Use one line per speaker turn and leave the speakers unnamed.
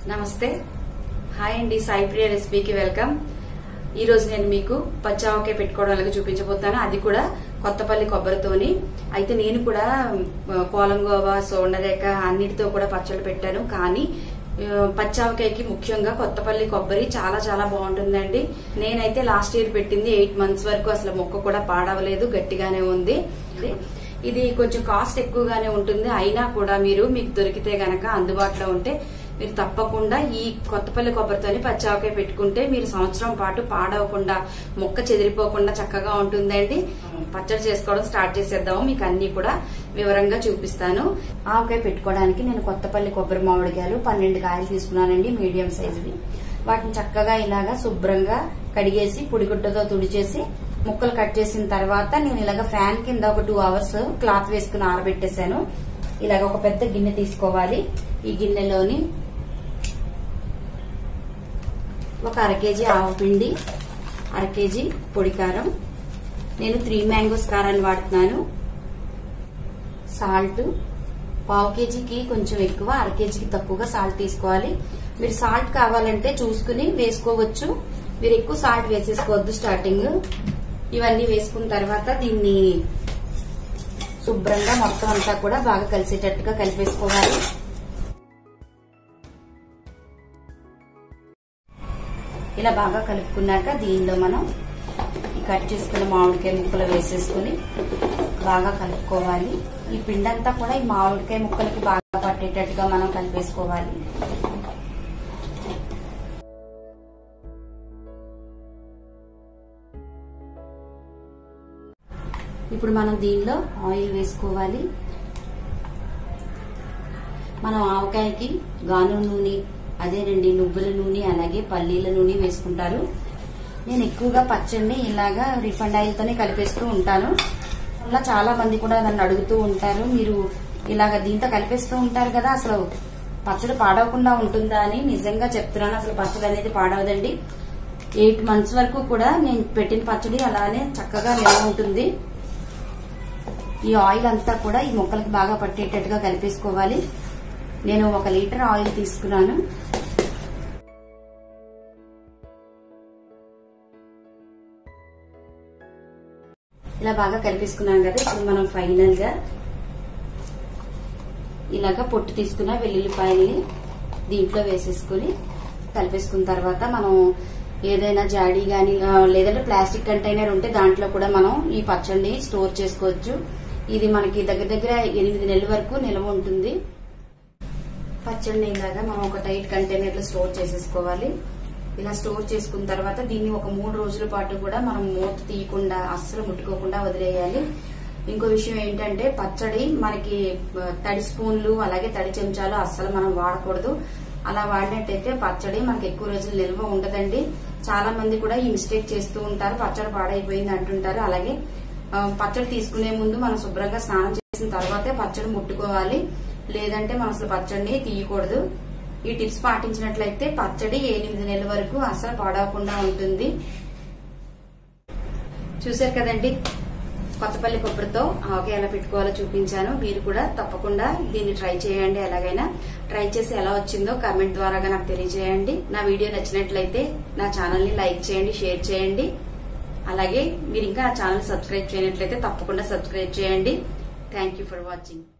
నమస్తే హాయ్ అండి సాయి ప్రియ రెసిపీకి వెల్కమ్। ఈ రోజు నేను మీకు పచ్చావకాయ పెట్టుకోవడం అలాగే చూపించబోతున్నాను, అది కూడా కొత్తపల్లి కొబ్బరితోని। అయితే నేను కూడా కోలంగోవా సోండరేక అన్నిటితో కూడా పచ్చళ్ళు పెట్టాను, కానీ పచ్చావకాయకి ముఖ్యంగా కొత్తపల్లి కొబ్బరి చాలా చాలా బాగుంటుందండి। నేనైతే లాస్ట్ ఇయర్ పెట్టింది 8 months వరకు అసలు మొక్క కూడా పాడవలేదు, గట్టిగానే ఉంది। ఇది కొంచెం కాస్ట్ ఎక్కువగానే ఉంటుంది, అయినా కూడా మీకు దొరికితే గనక అందుబాటులో ఉంటే మీరు తప్పకుండా ఈ కొత్తపల్లి కొబ్బరితోని పచ్చావకాయ పెట్టుకుంటే మీరు సంవత్సరం పాటు పాడవకుండా మొక్క చెదిరిపోకుండా చక్కగా ఉంటుందండి। పచ్చడి చేసుకోవడం స్టార్ట్ చేసేద్దాము, మీకు అన్ని కూడా వివరంగా చూపిస్తాను। ఆవకాయ పెట్టుకోవడానికి నేను కొత్తపల్లి కొబ్బరి మామిడికాయలు 12 కాయలు తీసుకున్నానండి, మీడియం సైజువి। వాటిని చక్కగా ఇలాగా శుభ్రంగా కడిగేసి పొడిగుడ్డతో తుడిచేసి ముక్కలు కట్ చేసిన తర్వాత నేను ఇలాగ ఫ్యాన్ కింద ఒక 2 hours క్లాత్ వేసుకుని ఆరబెట్టేశాను। ఇలాగ ఒక పెద్ద గిన్నె తీసుకోవాలి, ఈ గిన్నెలోని ఒక 1/2 kg ఆవపిండి, 1/2 kg పొడి కారం, నేను 3 mangoes కారాన్ని వాడుతున్నాను, సాల్ట్ 1/2 kgకి కొంచెం ఎక్కువ, 1/2 kgకి తక్కువగా సాల్ట్ తీసుకోవాలి। మీరు సాల్ట్ కావాలంటే చూసుకుని వేసుకోవచ్చు, మీరు ఎక్కువ సాల్ట్ వేసేసుకోవద్దు స్టార్టింగ్। ఇవన్నీ వేసుకున్న తర్వాత దీన్ని శుభ్రంగా మొత్తం అంతా కూడా బాగా కలిసేటట్టుగా కలిపేసుకోవాలి। ఇలా బాగా కలుపుకున్నాక దీనిలో మనం కట్ చేసుకున్న మామిడికాయ ముక్కలు వేసేసుకుని బాగా కలుపుకోవాలి। ఈ పిండంతా కూడా ఈ మామిడికాయ ముక్కలకి బాగా పట్టేటట్టుగా మనం కలిపేసుకోవాలి। ఇప్పుడు మనం దీనిలో ఆయిల్ వేసుకోవాలి। మనం ఆవకాయకి గాను నూనె, అదేనండి నువ్వుల నూనె, అలాగే పల్లీల నూనె వేసుకుంటారు। నేను ఎక్కువగా పచ్చడిని ఇలాగా రిఫైండ్ ఆయిల్ తోనే కలిపేస్తూ ఉంటాను। అలా చాలా మంది కూడా నన్ను అడుగుతూ ఉంటారు, మీరు ఇలాగ దీంతో కలిపేస్తూ ఉంటారు కదా, అసలు పచ్చడి పాడవకుండా ఉంటుందా అని। నిజంగా చెప్తున్నాను, అసలు పచ్చడి అనేది పాడవదండి। 8 months వరకు కూడా నేను పెట్టిన పచ్చడి అలానే చక్కగా నిల్వ ఉంటుంది। ఈ ఆయిల్ అంతా కూడా ఈ ముక్కలకి బాగా పట్టేటట్టుగా కలిపేసుకోవాలి। నేను 1 లీటర్ ఆయిల్ తీసుకున్నాను। ఇలా బాగా కలిపేసుకున్నాం కదా, ఇప్పుడు మనం ఫైనల్ గా ఇలాగా పొట్టు తీసుకున్న వెల్లుల్లిపాయల్ని దీంట్లో వేసేసుకుని కలిపేసుకున్న తర్వాత మనం ఏదైనా జాడీ గాని లేదంటే ప్లాస్టిక్ కంటైనర్ ఉంటే దాంట్లో కూడా మనం ఈ పచ్చడిని స్టోర్ చేసుకోవచ్చు। ఇది మనకి దగ్గర దగ్గర 8 నెలల వరకు నిల్వ ఉంటుంది। పచ్చడిని ఇలాగా మనం ఒక టైట్ కంటైనర్ లో స్టోర్ చేసేసుకోవాలి। ఇలా స్టోర్ చేసుకున్న తర్వాత దీన్ని ఒక 3 రోజుల పాటు కూడా మనం మూత తీయకుండా అస్సలు ముట్టుకోకుండా వదిలేయాలి। ఇంకో విషయం ఏంటంటే పచ్చడి మనకి తడి స్పూన్లు అలాగే తడి చెంచాలు అస్సలు మనం వాడకూడదు। అలా వాడినట్టయితే పచ్చడి మనకి ఎక్కువ రోజులు నిల్వ ఉండదండి। చాలా మంది కూడా ఈ మిస్టేక్ చేస్తూ ఉంటారు, పచ్చడి పాడైపోయింది అంటుంటారు। అలాగే పచ్చడి తీసుకునే ముందు మనం శుభ్రంగా స్నానం చేసిన తర్వాతే పచ్చడి ముట్టుకోవాలి, లేదంటే మనం అసలు పచ్చడిని తీయకూడదు। ఈ టిప్స్ పాటించినట్లయితే పచ్చడి 8 నెలల వరకు అసలు పాడవకుండా ఉంటుంది। చూసారు కదండి, కొత్తపల్లి కొబ్బరితో ఆవకాయ ఎలా పెట్టుకోవాలో చూపించాను। మీరు కూడా తప్పకుండా దీన్ని ట్రై చేయండి, ఎలాగైనా ట్రై చేసి ఎలా వచ్చిందో కామెంట్ ద్వారా నాకు తెలియజేయండి। నా వీడియో నచ్చినట్లయితే నా ఛానల్ ని లైక్ చేయండి, షేర్ చేయండి। అలాగే మీరు ఇంకా నా ఛానల్ సబ్స్క్రైబ్ చేయనట్లయితే తప్పకుండా సబ్స్క్రైబ్ చేయండి। Thank you for watching.